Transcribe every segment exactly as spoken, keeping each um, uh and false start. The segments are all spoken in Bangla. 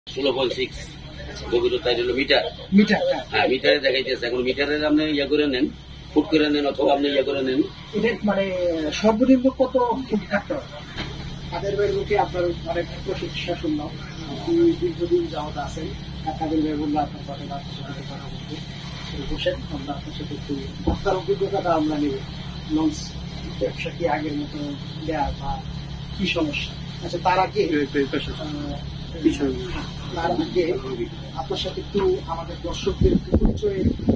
ষোলো পয়েন্ট সিক্স গভীরতা হলো মিটার মিটার হ্যাঁ মিটারে দেখাইতেছে। এখন মিটারের আপনি ইয়ে করে নেন, ফুট করে নেন অথবা আপনি ইয়ে করে নেন। এটা মানে সর্বনিম্ন কত ফুট থাকতে হবে? কাদের ভাইয়ের মুখে আপনার অনেক প্রশংসা শুনলাম, দীর্ঘদিন যাওয়াত আছেন। কাদের ভাই বললো আপনার ঘটনা বসেন, আমরা আপনার সাথে একটু আপনার অভিজ্ঞতাটা আমরা নেব। লঞ্চ ব্যবসা কি আগের মতো দেয়া বা কি সমস্যা? আচ্ছা, তার আগে তার আগে আপনার সাথে একটু আমাদের দর্শকদের পরিচয়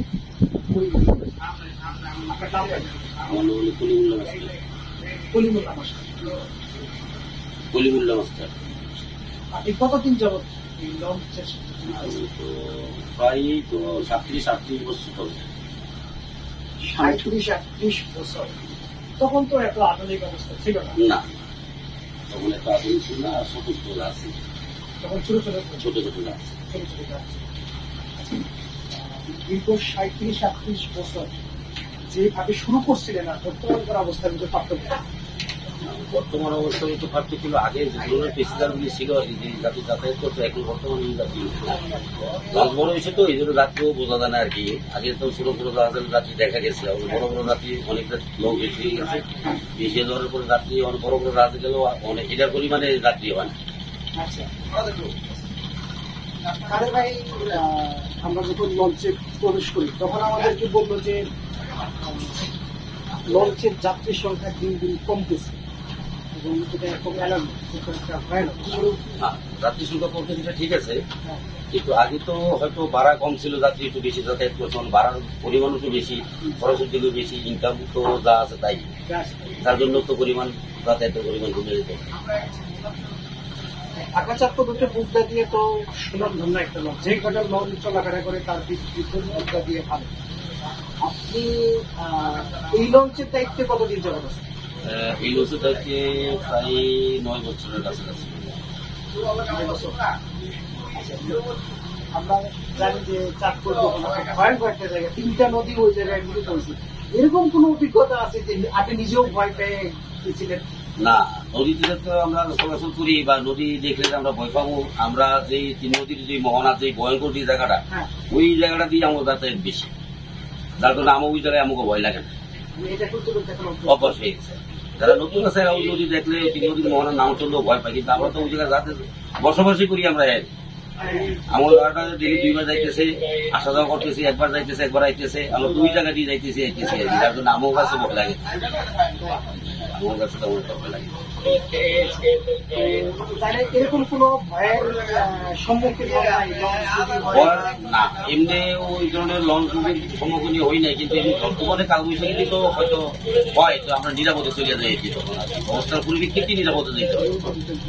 আপনার নাম কলিমুল্লাহ মাস্টার। কলিমুল্লাহ মাস্টার আপনি কতদিন যাবত এই লঞ্চের প্রায় তো সাতত্রিশ আটত্রিশ বছর হবে। সাঁত্রিশ আটত্রিশ বছর। তখন তো এত আধুনিক অবস্থা ছিল না। না, তখন এত আধুনিক ছিল না। ছোট ছোট গাছ, তখন ছোট ছোট ছোট ছোট গাছ ছোট ছোট গাছ। দীর্ঘ সাঁত্রিশ আটত্রিশ বছর যেভাবে শুরু করছিলেন আর বর্তমানকার অবস্থার মধ্যে পার্থক্য। বর্তমান অবস্থায় তো পার্থক্য ছিল, আগে যে ধরনের পেশিদারগুলি ছিল আর কি, যে যাতে যাতায়াত করতো, এখন বর্তমানে যাত্রী লঞ্চ বড় হয়েছে তো এই জন্য রাত্রিও বোঝা যায় না আর কি। আগে তো ছোট ছোট জাহাজের যাত্রী দেখা গেছে, বড় বড় যাত্রী অনেকটা লোক বেশি গেছে। বেশি ধরার পরে যাত্রী অনেক বড় বড় জাহাজে গেলেও অনেক এটার পরিমাণে যাত্রী হয়। আচ্ছা কাদের ভাই, আমরা যখন লঞ্চে প্রবেশ করি তখন আমাদেরকে বললো যে লঞ্চের যাত্রীর সংখ্যা দিন দিন কমতেছে এবং এটা খুব যাত্রী সংখ্যা কমতেছে, এটা ঠিক আছে। কিন্তু আগে তো হয়তো ভাড়া কম ছিল, যাত্রী একটু বেশি যাতায়াত করছে, ভাড়ার পরিমাণ একটু বেশি, খরচের দিকেও বেশি, ইনকাম তো যা আছে তাই, তার জন্য তো পরিমাণ যাতায়াতের পরিমাণ কমে যেত। ঢাকা চাঁদপুর বুঝদা দিয়ে তো সুনাম ধন্য একটা লঞ্চ, যে কটা লঞ্চ চলাফেরা করে তার বুঝদা দিয়ে ভালো। আপনি এই লঞ্চের দায়িত্বে কতদিন যাবেন? এই লঞ্চের দায়িত্বে প্রায় নয় বছরের কাছাকাছি। আমরা জানি যে চাঁদপুর ভয়ঙ্কর একটা জায়গা, তিনটা নদী ওই জায়গায় মিলিত হয়েছে। এরকম কোন অভিজ্ঞতা আছে যে আপনি নিজেও ভয় পেয়ে গেছিলেন? না, নদীতে তো আমরা চলাচল করি বা নদী দেখলে আমরা ভয় পাবো। আমরা যে তিন নদীর যে মোহনা, যে ভয়ঙ্কর যে জায়গাটা, ওই জায়গাটা দিয়ে আমার যাতায়াত বেশি, যার জন্য আমার ওই জায়গায় আমাকে ভয় লাগে না, অভ্যাস হয়ে গেছে। যারা নতুন আছে ওই নদী দেখলে তিন নদীর মোহনার নাম চললেও ভয় পাই, কিন্তু আমরা তো ওই জায়গায় যাতে বসবাসই করি। আমরা আমার গাড়িটা ডেলি দুইবার যাইতেছে, আসা যাওয়া করতেছি, একবার যাইতেছে একবার আইতেছে, আমরা দুই টাকা দিয়ে যাইতেছি আইতেছি, যার জন্য আমার কাছে ভয় লাগে, আমার কাছে তেমন ভয় লাগে। এরকম কোন ভয়ের সম্মুখীন না, এমনি ওই ধরনের লঞ্চ সম্মুখীন হই নাই, কিন্তু বর্তমানে কালবৈশাখী তো হয়তো হয়, তো আমরা নিরাপদে চলে যাই, তখন অবস্থার পরিপ্রেক্ষিতে নিরাপদে যেতে হবে।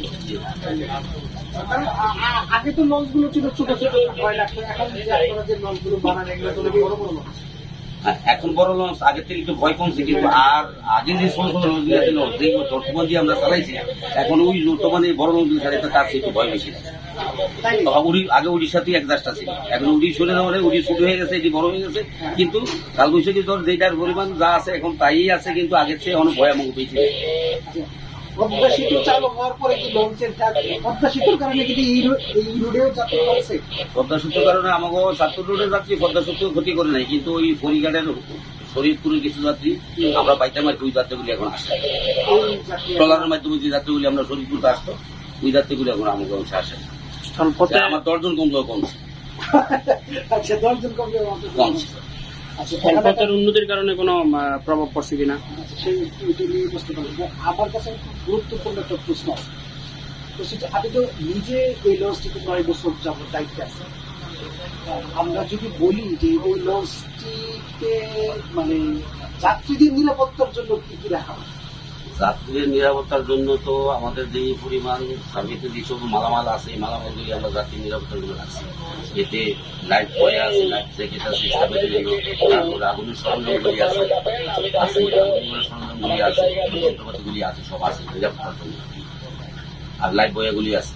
আগে তো লঞ্চ গুলো ছিল ছোট ছোট, ভয় লাগতো। এখন যে লঞ্চ গুলো বানানো এগুলো তো বড় বড় লঞ্চ। এখন বড় লঞ্চ আগের থেকে একটু ভয় কমছে, কিন্তু আর আগে যে ছোট ছোট লঞ্চ গুলো ছিল যেগুলো চট্টগ্রাম দিয়ে আমরা চালাইছি, এখন ওই বর্তমানে বড় লঞ্চ গুলো চালাইতে তার একটু ভয় বেশি। আগে উড়িষ্যাতেই একজাস্টটা ছিল, এখন উড়ি সরে যাওয়ার উড়ি ছোট হয়ে গেছে, এটি বড় হয়ে গেছে। কিন্তু কালবৈশাখী জ্বর যেটার পরিমাণ যা আছে এখন তাই আছে, কিন্তু আগের চেয়ে অনেক ভয়াবহ বেশি। পদ্মা সেতু চালু হওয়ার পরে কি লঞ্চের পদ্মা সেতুর কারণে কিন্তু এই রোডেও যাত্রী করছে? পদ্মা সেতুর কারণে আমাকে চাঁদপুর রোডের যাত্রী পদ্মা সেতু ক্ষতি করে নাই, কিন্তু ওই ফরিঘাটের শরীরপুরের কিছু যাত্রী আমরা পাইতাম আর ওই যাত্রীগুলি এখন আসে। ট্রলারের মাধ্যমে যে যাত্রীগুলি আমরা শরীরপুরতে আসতো, ওই যাত্রীগুলি এখন আমাকে অংশে আসে। আমার দশজন কমলেও কমছে। আচ্ছা, দশজন কমলেও কমছে। স্থলপথের উন্নতির কারণে কোনো প্রভাব পড়ছে কিনা বুঝতে পারবো। আমার কাছে গুরুত্বপূর্ণ একটা প্রশ্ন আছে, আপনি তো নিজে এই লঞ্চটিতে নয় বছর যাবত দায়িত্বে আছে। আমরা যদি বলি যে ওই লঞ্চটিতে মানে যাত্রীদের নিরাপত্তার জন্য কি কি রাখা হয়? যাত্রীদের নিরাপত্তার জন্য তো আমাদের যে পরিমাণ সার্ভিসের যেসব মালামাল আছে, এই মালামালগুলি আমরা যাত্রীর নিরাপত্তার জন্য রাখছি। এতে লাইফ বয় আছে, লাইফ জ্যাকেট আছে, সার্ভিসের জন্য, তারপরে আগুনের সরঞ্জামগুলি আছে, সরঞ্জামগুলি আছে, যন্ত্রপাতিগুলি আছে, সব আছে নিরাপত্তার জন্য, আর লাইফ বয়াগুলি আছে।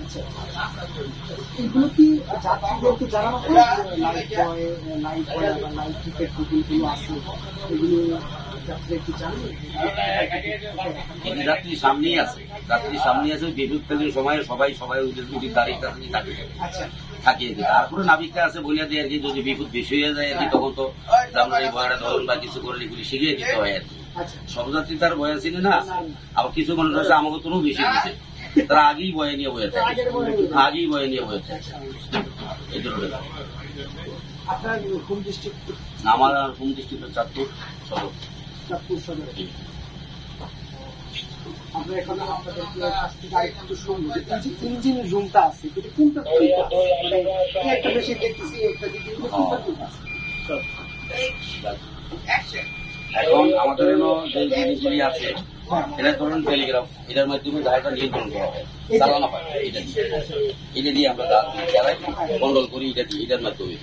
এগুলো কি যাত্রীদেরকে জানানো হয় লাইফ বয়, লাইফ বয় বা লাইফ টিকেট যেগুলো আছে এগুলো যাত্রী কি জানেন যাত্রী সামনেই আছে, যাত্রী সামনে আছে, বিদ্যুৎ সময় সবাই সবাই উঠি তারিখ থাকে আচ্ছা থাকিয়ে দিই। তারপরে নাবিকটা আছে বলিয়া দিয়ে আর কি, যদি বিদ্যুৎ বেশি হয়ে যায় আর কি, তখন তো আমরা এই ভয়টা ধরুন বা কিছু করে এগুলি শিখিয়ে দিতে হয় আর কি। আচ্ছা সব যাত্রী তার বয়া ছিল না, আবার কিছু মানুষ আছে আমাকে তো বেশি দিচ্ছে, তারা আগেই বয়ে নিয়ে বয়ে থাকে, আগেই বয়ে নিয়ে বয়ে থাকে। এই ধরনের আপনার কোন ডিস্ট্রিক্ট? আমার হোম ডিস্ট্রিক্টের চাঁদপুর সদর। চাঁদপুর সদর। আমরা এখন আপনাদের কাছ থেকে আরেকটু শুনবো যে ইঞ্জিন রুমটা আছে, কিন্তু কোনটা একটা বেশি দেখতেছি, একটা দিকে কোনটা আছে? এখন আমাদের যে জিনিসগুলি আছে, এটা ধরুন টেলিগ্রাফ, এটার মাধ্যমে জাহাজটা নিয়ন্ত্রণ করা হয়, চালানো হয়। এটা দিয়ে এটা দিয়ে আমরা চালাই, কন্ট্রোল করি, এটা দিয়ে এটার মাধ্যমে।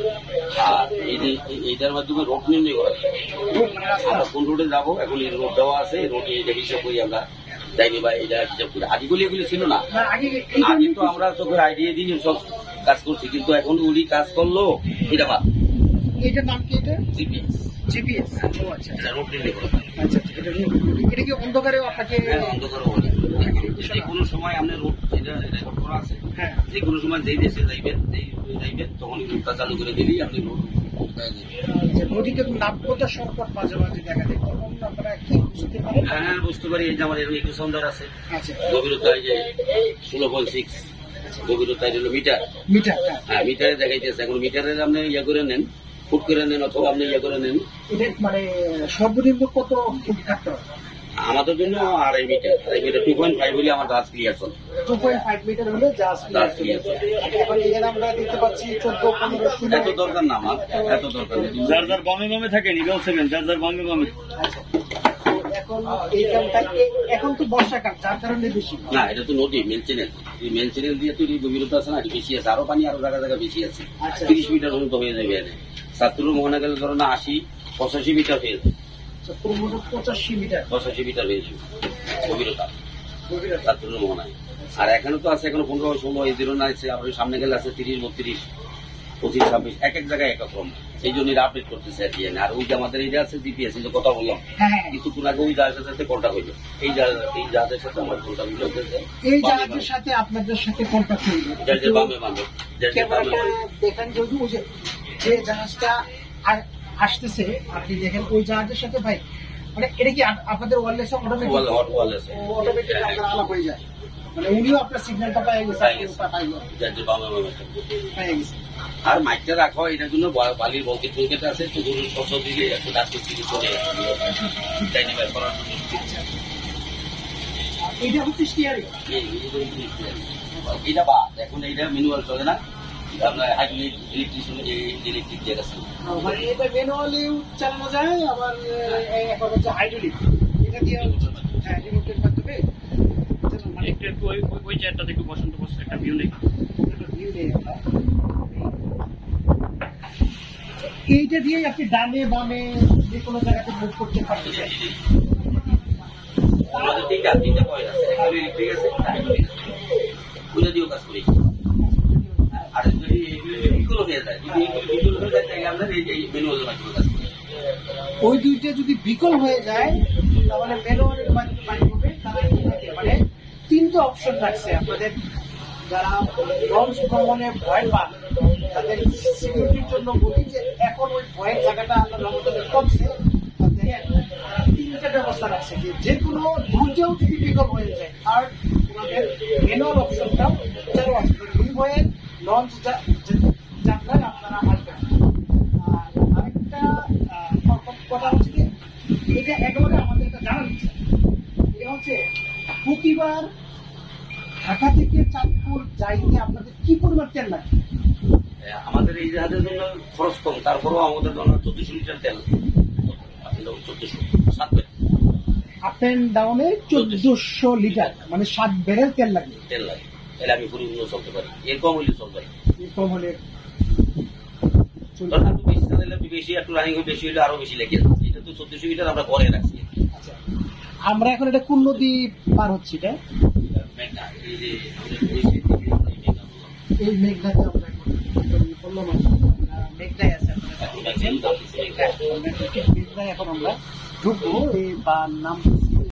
আর এইটার মাধ্যমে রোড নির্ণয় করা যায়, আমরা কোন রোডে যাবো। এখন এই রোড দেওয়া আছে, রোডে এটা হিসাব করি আমরা যাইনি বা এটা হিসাব করি। আগেগুলি এগুলি ছিল না, আগে তো আমরা চোখের আইডিয়া দিয়ে সব কাজ করছি, কিন্তু এখন উনি কাজ করলো এটা বাদ। এটার নাম কি? এটা জিপিএস। জিপিএস। ও আচ্ছা, এটা রোড নির্ণয় করা। আচ্ছা এটা এটা কি অন্ধকারেও আপনাকে? অন্ধকার বলে যে কোনো সময় আপনার রোড এটা রেকর্ড করা আছে, হ্যাঁ, যে কোনো সময় যেই দেশে যাইবেন যেই যাইবেন তখন রোডটা চালু করে দিলেই আপনি রোড পেয়ে যাবেন। নদীতে নাব্যতা সংকট মাঝে মাঝে দেখা যায়, তখন আপনারা কি বুঝতে পারেন? হ্যাঁ বুঝতে পারি। এই যে আমার এরকম সন্ধার আছে, আচ্ছা গভীরতা এই যে ষোলো পয়েন্ট সিক্স গভীরতা হলো মিটার। মিটার, হ্যাঁ মিটারে দেখাইতেছে। এখন মিটারের আপনি ইয়ে করে নেন, ফুট করে নেন, অথবা আপনি ইয়ে করে নেন। এটা মানে সর্বনিম্ন কত ফুট থাকতে হবে? আমাদের জন্য আড়াই মিটার, আড়াই মিটার টু পয়েন্ট ফাইভ হলে আমার গাছ ক্লিয়ার চলে। টু পয়েন্ট ফাইভ মিটার হলে জাস্ট গাছ ক্লিয়ার চলে। এখন এখানে আমরা দেখতে পাচ্ছি চোদ্দ পনেরো ষোলো। এত দরকার না আমার, এত দরকার নেই। যার যার বামে বামে থাকে নিবেল সেভেন, যার যার বামে বামে। আচ্ছা, এখন এই কামটা এখন তো বর্ষাকাল, যার কারণে বেশি না, এটা তো নদী মেন চ্যানেল, এই মেন চ্যানেল দিয়ে তৈরি গভীরতা আছে না, বেশি আছে, আরো পানি আরো জায়গা জায়গা বেশি আছে। আচ্ছা। তিরিশ মিটার পর্যন্ত হয়ে যাবে। এনে সাতপুর মোহনা গেলে ধরো না আশি পঁচাশি মিটার হয়ে যাবে, পঁচাশি মিটার পঁচাশি মিটার হয়ে যাবে গভীরতা গভীরতা। সাতপুর মোহনায়। আর এখানে তো আছে এখনো পনেরো ষোলো এই জিরো না আছে, আপনার সামনে গেলে আছে তিরিশ বত্রিশ পঁচিশ ছাব্বিশ, এক এক জায়গায় এক এক রকম। এই জন্য আপডেট করতেছে আর কি। আর ওই যে আমাদের এই যে আছে জিপিএস, এই যে কথা বললাম হ্যাঁ, কিছুক্ষণ আগে, ওই জাহাজের সাথে কন্ট্যাক্ট হইল, এই জাহাজ এই জাহাজের সাথে আমার কন্ট্যাক্ট হইল। এই জাহাজের সাথে আপনাদের সাথে কন্ট্যাক্ট হইল, যার যে বামে বামে যার যে বামে বামে। দেখেন যদি ওই যে যে জাহাজটা আ- আসতেছে, আপনি দেখেন ওই জাহাজের সাথে ভাই, মানে এটা কি আ- আপনাদের wireless automatic wall hot wall আছে, অটোমেটিক আপনার আলাপ হয়ে যায়, মানে উনিও আপনার সিগন্যালটা পাই গেছে, পাই আপনিও গেছে। পাই গেছেন, যার যে বামে বামে পাই গেছে। আর মাইকটা রাখা হয় এটার জন্য, বালির বলকে টুলকেট আছে, তো গরুর শস্য দিলে একটু ডাক্তার দিকে চলে ডাইনিভাই করার জন্য। এটা হচ্ছে স্টিয়ারিং। এটা বা এখন এইটা ম্যানুয়াল চলে না, আপনার হাইড্রোলিক ইলেকট্রিশিয়ান ইলেকট্রিক দিয়ে আছে। মানে এটা ম্যানুয়ালিও চালানো যায়, আবার আহ, এখন হচ্ছে হাইড্রোলিক, এটা দিয়ে হ্যাঁ রিমোটের মাধ্যমে চালানো, মানে একটু একটু ওই ওই- ওই চেয়ারটাতে একটু বসন্ত বসে একটা ভিউ নেই। একটা view নেই আমরা। এইটা দিয়ে আপনি ডানে বামে যে কোনো জায়গাতে মুভ করতে পারতেছেন। আমাদের তিনটা তিনটা পয়েন্ট আছে, একটা ইলেকট্রিক আছে, একটা হাইড্রোলিক আছে, ওইটা দিয়েও কাজ করি। আর যদি বিকল হয়ে যায়, যদি বিকল হয়ে যায় তাহলে আমরা এই এই ম্যানুয়ালের মাধ্যমে কাজ করি। ওই দুইটা যদি বিকল হয়ে যায় তাহলে ম্যানুয়ালের মাধ্যমে হবে। তারা কি থাকে, মানে তিনটা অপশন রাখছে আপনাদের, যারা লঞ্চ ভ্রমণে ভয় পান তাদের সিকিউরিটির জন্য বলি যে এখন ওই ভয়ের জায়গাটা আমরা আমাদের কমছে, তিনটা ব্যবস্থা রাখছে যে যে কোনো দুইটাও যদি বিকল হয়ে যায় আর আমাদের ম্যানুয়াল অপশনটা চালু আছে, দুই ভয়ের লঞ্চ যাত্রায় আপনারা আসবেন। আর আরেকটা আহ, কথা হচ্ছে যে এটা একেবারে আমাদের একটা জানার ইচ্ছা, এটা হচ্ছে প্রতিবার ঢাকা থেকে চাঁদপুর যাইতে আপনাদের কি পরিমাণ তেল লাগে? আমাদের এই জাহাজের জন্য খরচ কম, তারপরেও আমাদের জন্য চোদ্দশো লিটার তেল, চোদ্দশো সাত ব্যারেল আপ অ্যান্ড ডাউনে চোদ্দশো লিটার, মানে সাত ব্যারেল তেল লাগে। তেল লাগে, তাহলে আমি পরিপূর্ণ চলতে পারি, এর কম হইলে চলতে পারি। কম হলে ধরেন একটু বেশি চালাইলে একটু বেশি, একটু রানিং বেশি হইলে আরো বেশি লেগে যায়। এটা তো চোদ্দশো লিটার আমরা ঘরে রাখছি। আচ্ছা, আমরা এখন এটা কোন নদী পার হচ্ছি? এটা মেঘনা, এই যে আমাদের দেশে থেকে আমরা এই মেঘনা বললাম। এই মেঘনাতে আমরা এখন বললাম, মেঘনায় আছে, এখন একটা তেল দাম দিচ্ছে। মেঘনায় এখন আমরা ঢুকবো এই বা নাম